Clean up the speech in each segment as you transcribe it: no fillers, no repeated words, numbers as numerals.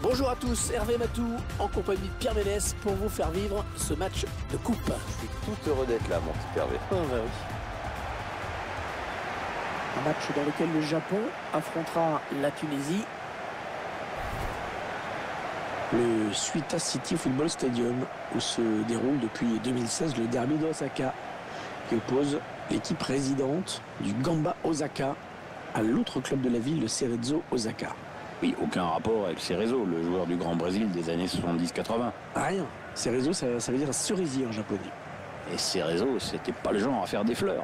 Bonjour à tous, Hervé Matou en compagnie de Pierre Ménès pour vous faire vivre ce match de coupe. Je suis tout heureux d'être là, mon petit Hervé. Oh, bah oui. Un match dans lequel le Japon affrontera la Tunisie. Le Suita City Football Stadium où se déroule depuis 2016 le derby d'Osaka qui oppose l'équipe résidente du Gamba Osaka à l'autre club de la ville, le Cerezo Osaka. Oui, aucun rapport avec Cerezo, le joueur du Grand Brésil des années 70-80. Rien. Cerezo, ça veut dire cerisier en japonais. Et Cerezo, c'était pas le genre à faire des fleurs.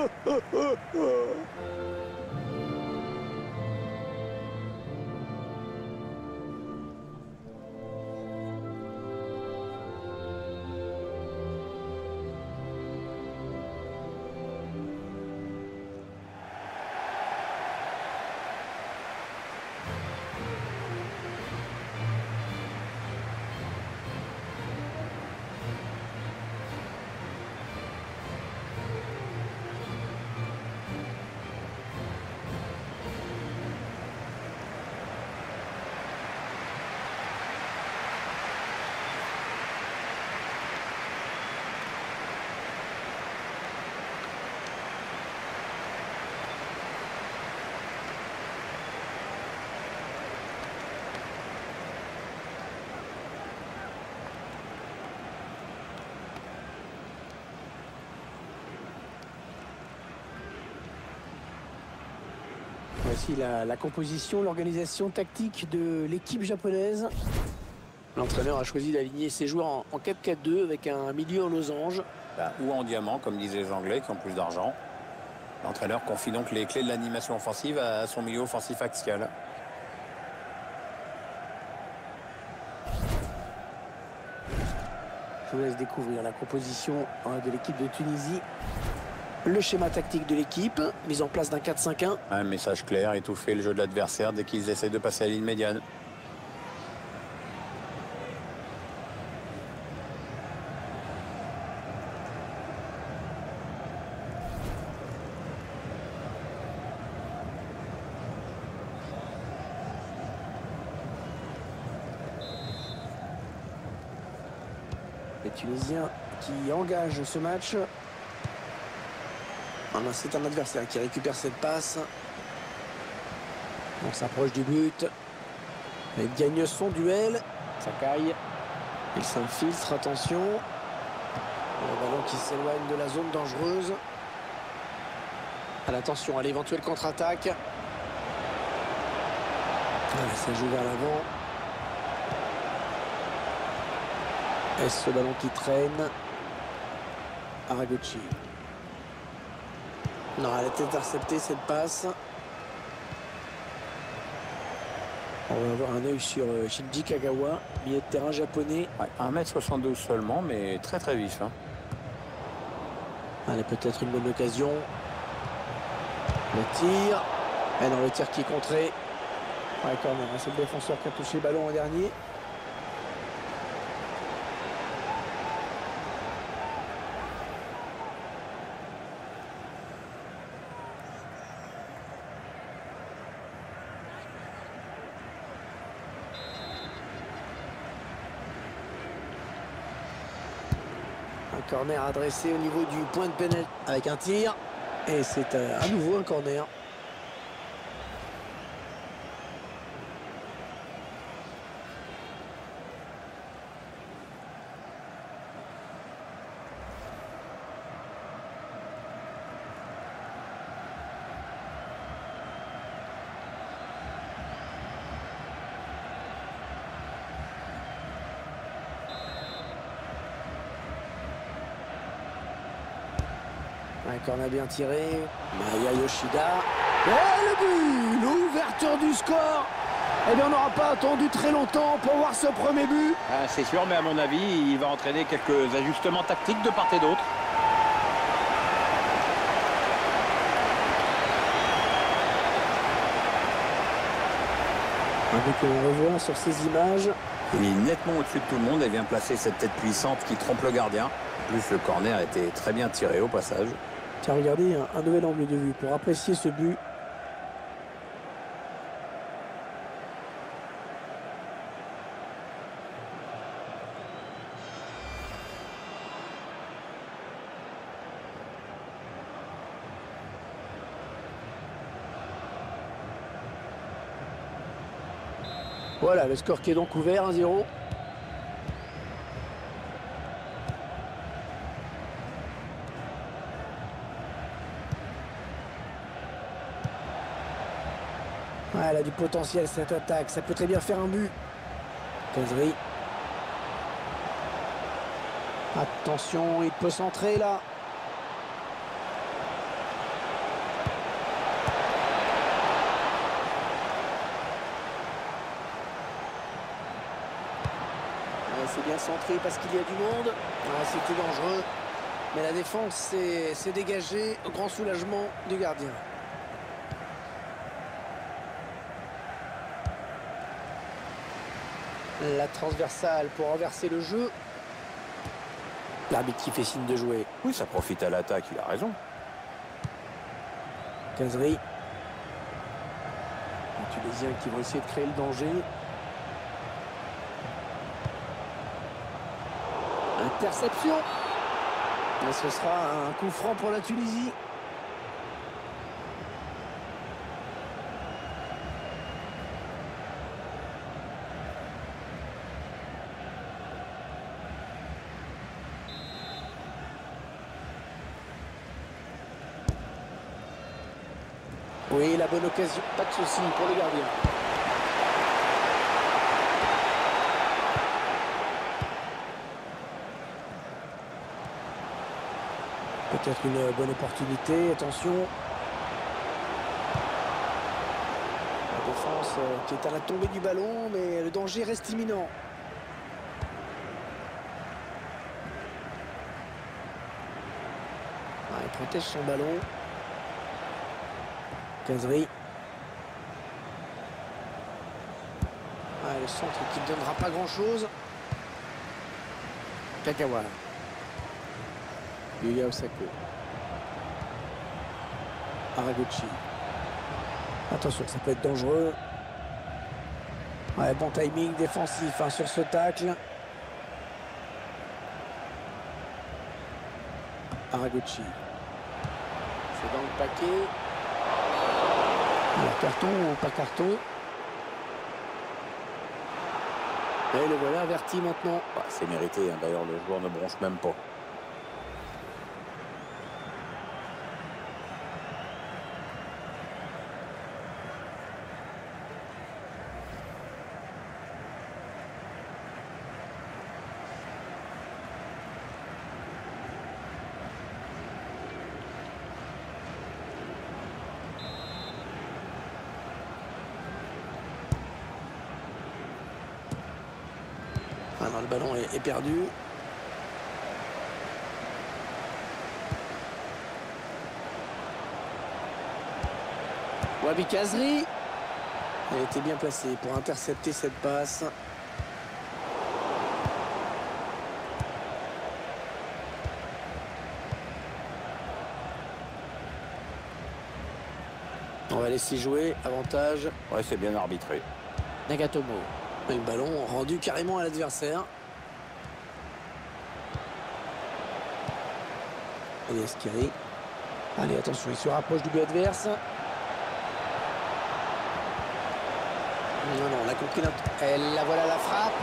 Voici la composition, l'organisation tactique de l'équipe japonaise. L'entraîneur a choisi d'aligner ses joueurs en 4-4-2 avec un milieu en losange. Ou en diamant, comme disaient les Anglais, qui ont plus d'argent. L'entraîneur confie donc les clés de l'animation offensive à son milieu offensif axial. Je vous laisse découvrir la composition de l'équipe de Tunisie. Le schéma tactique de l'équipe, mise en place d'un 4-5-1. Un message clair, étouffer le jeu de l'adversaire dès qu'ils essaient de passer à la ligne médiane. Les Tunisiens qui engagent ce match. C'est un adversaire qui récupère cette passe. On s'approche du but. Il gagne son duel. Sakai. Il s'infiltre, attention. Le ballon qui s'éloigne de la zone dangereuse. Attention à l'éventuelle contre-attaque. Ça joue vers l'avant. Est-ce ce ballon qui traîne? Haraguchi. Non, elle a été interceptée cette passe. On va avoir un œil sur Shinji Kagawa, milieu de terrain japonais. Ouais, 1m72 seulement, mais très très vif. Allez, peut-être une bonne occasion. Le tir. Et non, le tir qui est contré. Ouais, quand même, c'est le défenseur qui a touché le ballon en dernier. Un corner adressé au niveau du point de pénal avec un tir. Et c'est à nouveau un corner. Un corner bien tiré. Maya Yoshida. Et le but! L'ouverture du score. Eh bien, on n'aura pas attendu très longtemps pour voir ce premier but. C'est sûr, mais à mon avis, il va entraîner quelques ajustements tactiques de part et d'autre. Un but que l'on revoit sur ces images. Il est nettement au-dessus de tout le monde et vient placer cette tête puissante qui trompe le gardien. En plus, le corner était très bien tiré au passage. Tiens, regardez, un nouvel angle de vue pour apprécier ce but. Voilà, le score qui est donc ouvert, 1-0. Ouais, elle a du potentiel cette attaque, ça peut très bien faire un but. Kazri. Attention, il peut centrer là. C'est bien centré parce qu'il y a du monde. Ouais, c'était dangereux. Mais la défense s'est dégagée au grand soulagement du gardien. La transversale pour renverser le jeu. L'arbitre qui fait signe de jouer. Oui, ça profite à l'attaque, il a raison. Kazri. Les Tunisiens qui vont essayer de créer le danger. Interception. Et ce sera un coup franc pour la Tunisie. Oui, la bonne occasion. Pas de souci pour le gardien. Peut-être une bonne opportunité, attention. La défense qui est à la tombée du ballon, mais le danger reste imminent. Ah, il protège son ballon. Kazri. Ah, le centre qui ne donnera pas grand-chose. Kagawa. Yuya Osako. Haraguchi. Attention, ça peut être dangereux. Ouais, bon timing défensif hein, sur ce tacle. Haraguchi. C'est dans le paquet. Alors, carton ou pas carton? Et le voilà averti maintenant. Bah, c'est mérité, hein. D'ailleurs le joueur ne bronche même pas. Ah non, le ballon est perdu. Wabi Kazri. Elle était bien placée pour intercepter cette passe. On va laisser jouer. Avantage. Ouais, c'est bien arbitré. Nagatomo. Et le ballon rendu carrément à l'adversaire. Allez, Skiri. Allez, attention, il se rapproche du but adverse. Non, non, on a compris. Elle, la voilà la frappe.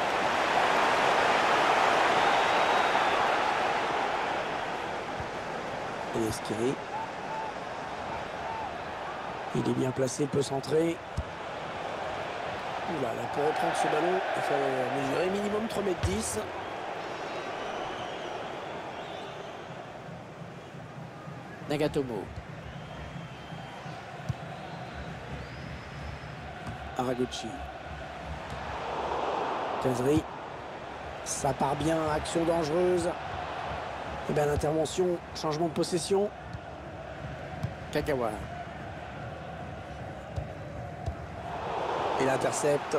Allez, Skiri. Il est bien placé, il peut centrer. Oula, là, pour reprendre ce ballon, il faut mesurer minimum 3,10 m. Nagatomo. Haraguchi. Kazri. Ça part bien, action dangereuse. Et bien l'intervention, changement de possession. Kagawa. Il intercepte.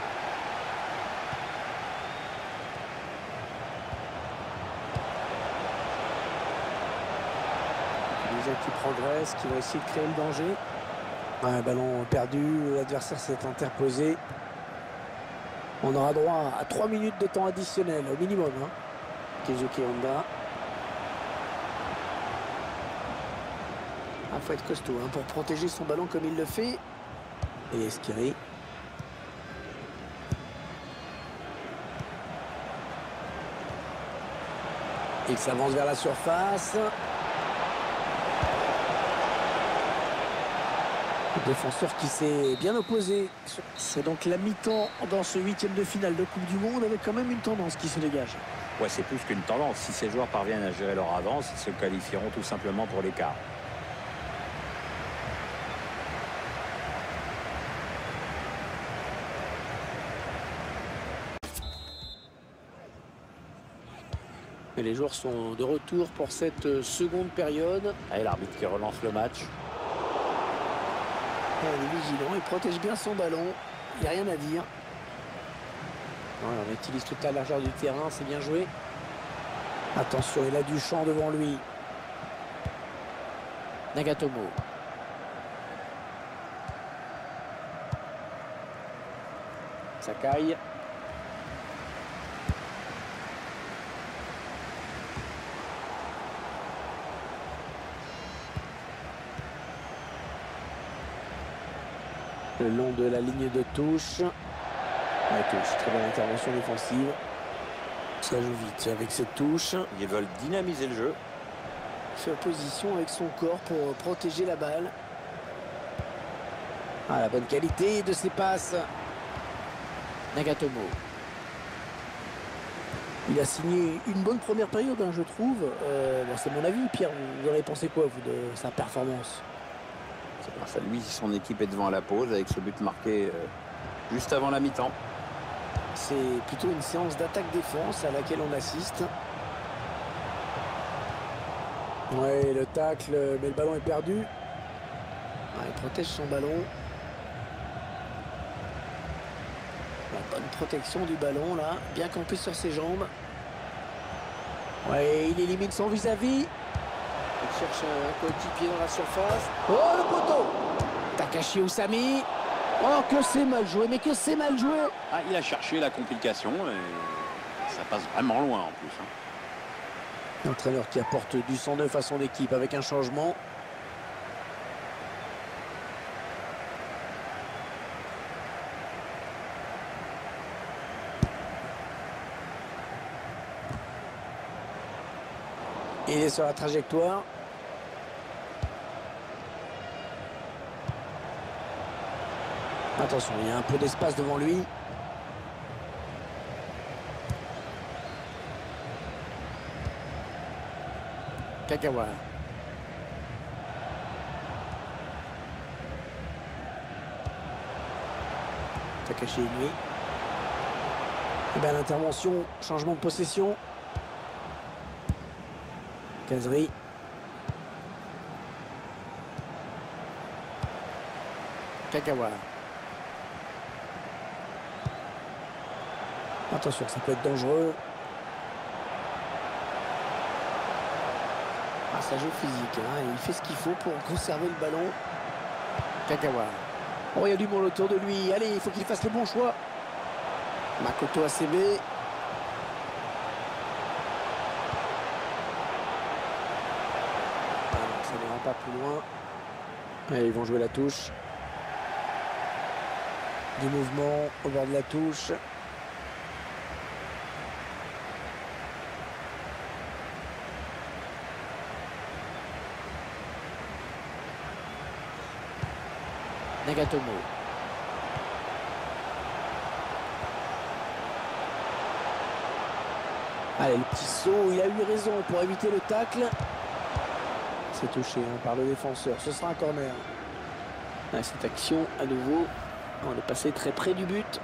Les qui progressent, qui vont essayer de créer le danger. Un ballon perdu, l'adversaire s'est interposé. On aura droit à 3 minutes de temps additionnel au minimum. Hein. Kizuki Honda. Il faut être costaud hein, pour protéger son ballon comme il le fait. Et Skiri. Il s'avance vers la surface. Le défenseur qui s'est bien opposé. C'est donc la mi-temps dans ce huitième de finale de Coupe du Monde avec quand même une tendance qui se dégage. Ouais, c'est plus qu'une tendance. Si ces joueurs parviennent à gérer leur avance, ils se qualifieront tout simplement pour l'écart. Et les joueurs sont de retour pour cette seconde période. Et l'arbitre qui relance le match. Il est vigilant, il protège bien son ballon. Il n'y a rien à dire. Voilà, on utilise toute la largeur du terrain, c'est bien joué. Attention, il a du champ devant lui. Nagatomo. Sakai. Le long de la ligne de touche. La touche, très bonne intervention défensive. Ça joue vite avec cette touche. Ils veulent dynamiser le jeu. Il fait opposition avec son corps pour protéger la balle. Ah, la bonne qualité de ses passes. Nagatomo. Il a signé une bonne première période, hein, je trouve. Bon, c'est mon avis. Pierre, vous aurez pensé quoi, vous, de sa performance? C'est grâce à lui si son équipe est devant à la pause avec ce but marqué juste avant la mi-temps. C'est plutôt une séance d'attaque-défense à laquelle on assiste. Ouais, le tacle, mais le ballon est perdu. Ouais, il protège son ballon. La bonne protection du ballon, là. Bien campé sur ses jambes. Ouais, il élimine son vis-à-vis. Il cherche un coéquipier dans la surface. Oh, le poteau! Takashi Usami. Oh, que c'est mal joué, mais que c'est mal joué! Ah, il a cherché la complication et ça passe vraiment loin en plus. L'entraîneur qui apporte du 109 à son équipe avec un changement. Il est sur la trajectoire. Attention, il y a un peu d'espace devant lui. Kagawa. Takashi Inui. Et bien l'intervention, changement de possession. Kazri. Kagawa. Attention, ça peut être dangereux. Ah, ça joue physique, hein. Il fait ce qu'il faut pour conserver le ballon. Kagawa. Oh, il y a du monde autour de lui. Allez, il faut qu'il fasse le bon choix. Makoto ACB. Ça n'ira pas plus loin. Allez, ils vont jouer la touche. Du mouvement au bord de la touche. Nagatomo. Allez, le petit saut, il a eu raison pour éviter le tacle. C'est touché par le défenseur. Ce sera un corner. Ah, cette action, à nouveau, on est passé très près du but.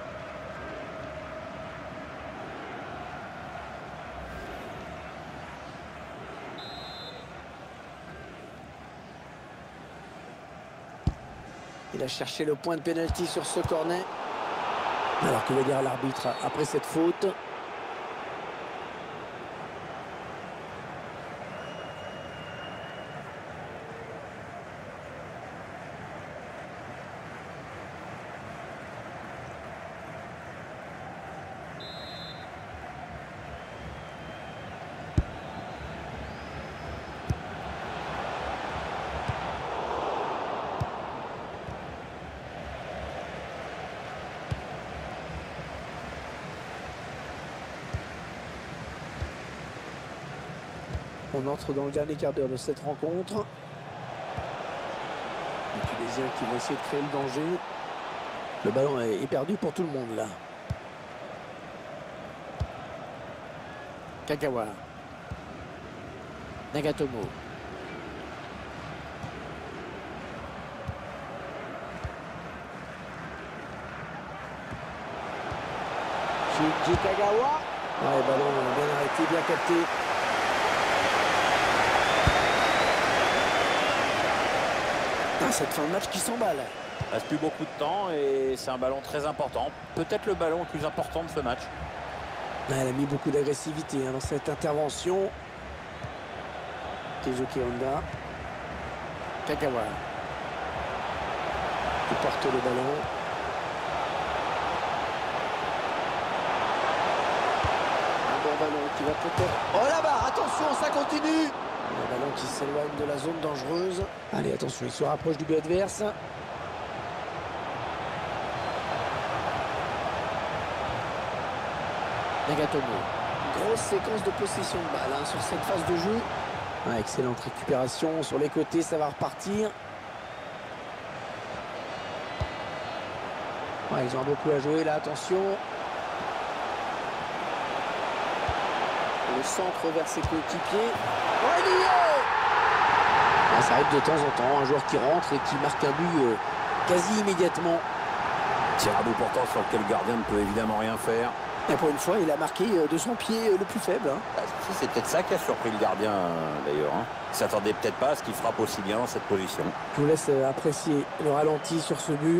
Il a cherché le point de pénalty sur ce corner. Alors que va dire l'arbitre après cette faute? On entre dans le dernier quart d'heure de cette rencontre. Les Tunisiens qui vont essayer de créer le danger. Le ballon est perdu pour tout le monde là. Kagawa. Nagatomo. Shinji Kagawa. Ouais, ballon bien arrêté, bien capté. Ah, cette fin de match qui s'emballe. Il reste plus beaucoup de temps et c'est un ballon très important. Peut-être le ballon le plus important de ce match. Elle a mis beaucoup d'agressivité dans cette intervention. Tezuki Honda. Kagawa. Il porte le ballon. Un bon ballon qui va peut-être... Oh là-bas, attention, ça continue. Un ballon qui s'éloigne de la zone dangereuse. Allez, attention, il se rapproche du but adverse. Nagatomo. Grosse séquence de possession de balle sur cette phase de jeu. Ah, excellente récupération sur les côtés, ça va repartir. Ouais, ils ont beaucoup à jouer là, attention. Le centre vers ses coéquipiers. Ah, ça arrive de temps en temps, un joueur qui rentre et qui marque un but quasi immédiatement. Tir à bout portant sur lequel le gardien ne peut évidemment rien faire. Et pour une fois, il a marqué de son pied le plus faible. C'est peut-être ça qui a surpris le gardien d'ailleurs. Il ne s'attendait peut-être pas à ce qu'il frappe aussi bien dans cette position. Je vous laisse apprécier le ralenti sur ce but.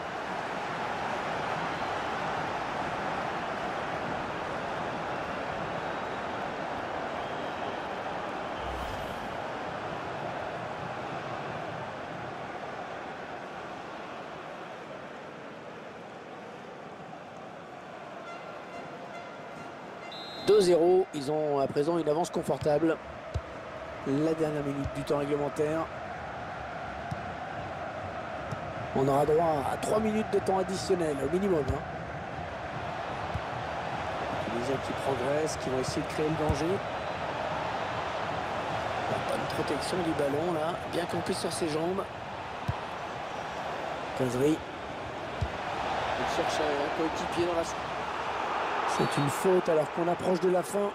« 2-0, ils ont à présent une avance confortable. La dernière minute du temps réglementaire. On aura droit à 3 minutes de temps additionnel au minimum. Les Tunisiens qui progressent, qui vont essayer de créer le danger. La bonne protection du ballon là, bien campé sur ses jambes. Kazri. Il cherche un coéquipier dans la... C'est une faute alors qu'on approche de la fin.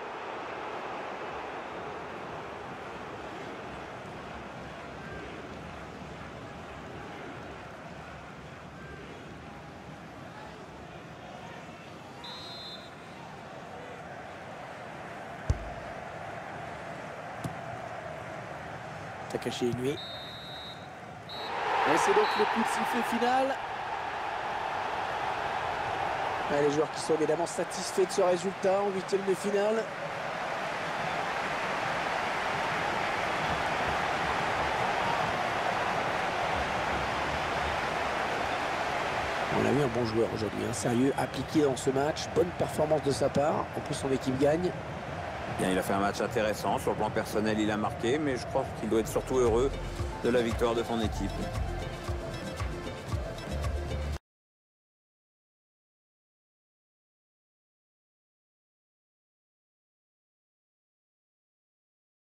Takashi Inui. Et c'est donc le coup de sifflet final. Les joueurs qui sont évidemment satisfaits de ce résultat en huitième de finale. On a vu un bon joueur aujourd'hui, sérieux, appliqué dans ce match. Bonne performance de sa part. En plus, son équipe gagne. Bien, il a fait un match intéressant. Sur le plan personnel, il a marqué. Mais je crois qu'il doit être surtout heureux de la victoire de son équipe.